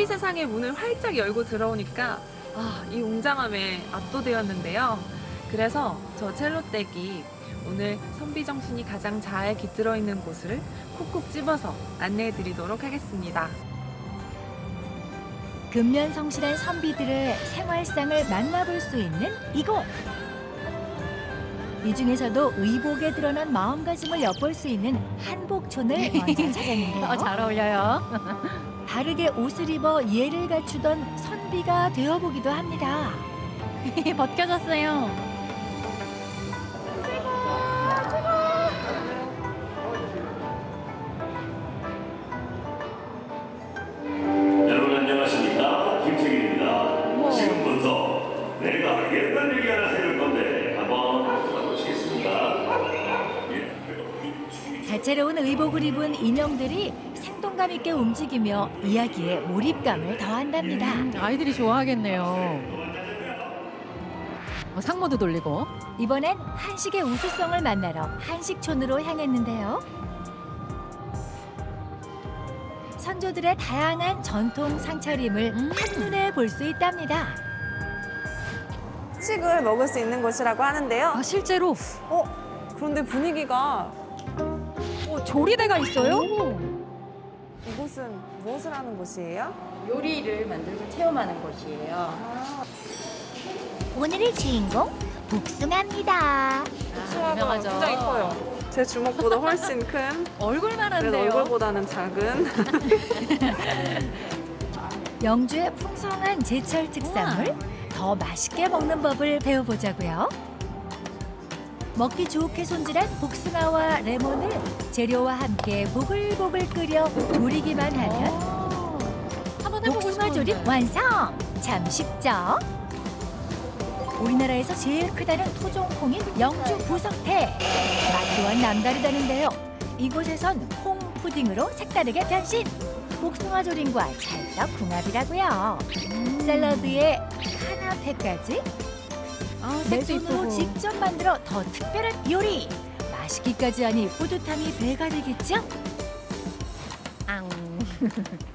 선비 세상의 문을 활짝 열고 들어오니까 이 웅장함에 압도되었는데요. 그래서 저 첼로댁이 오늘 선비 정신이 가장 잘 깃들어 있는 곳을 콕콕 집어서 안내해 드리도록 하겠습니다. 근면성실한 선비들의 생활상을 만나볼 수 있는 이곳. 이 중에서도 의복에 드러난 마음가짐을 엿볼 수 있는 한복촌을 먼저 찾았는데요. 잘 어울려요. 바르게 옷을 입어 예를 갖추던 선비가 되어보기도 합니다. 벗겨졌어요. 여러분 안녕하십니까? 김태균입니다. 지금부터 내가 옛날 얘기 하나 해줄 건데 한번 들어보시겠습니까? 다채로운 의복을 입은 인형들이 생동감 있게 움직이며 이야기에 몰입감을 더한답니다. 아이들이 좋아하겠네요. 상모도 돌리고. 이번엔 한식의 우수성을 만나러 한식촌으로 향했는데요. 선조들의 다양한 전통 상차림을 한눈에 볼 수 있답니다. 한식을 먹을 수 있는 곳이라고 하는데요. 실제로? 그런데 분위기가 조리대가 있어요? 이곳은 무엇을 하는 곳이에요? 요리를 만들고 체험하는 곳이에요. 오늘의 주인공 복숭아입니다. 유명하죠. 굉장히 커요. 제 주먹보다 훨씬 큰, 얼굴만 그래도 한데요. 얼굴보다는 작은. 영주의 풍성한 제철 특산물, 더 맛있게 먹는 법을 배워보자고요. 먹기 좋게 손질한 복숭아와 레몬을 재료와 함께 보글보글 끓여 졸이기만 하면 한번 해보고 복숭아 조림 싶은데. 완성! 참 쉽죠? 우리나라에서 제일 크다는 토종콩인 영주 보석태. 맛 또한 남다르다는데요. 이곳에선 콩 푸딩으로 색다르게 변신. 복숭아 조림과 찰떡궁합이라고요. 샐러드에 카나페까지 맨손으로 직접 만들어 더 특별한 요리. 맛있기까지 하니 뿌듯함이 배가 되겠죠?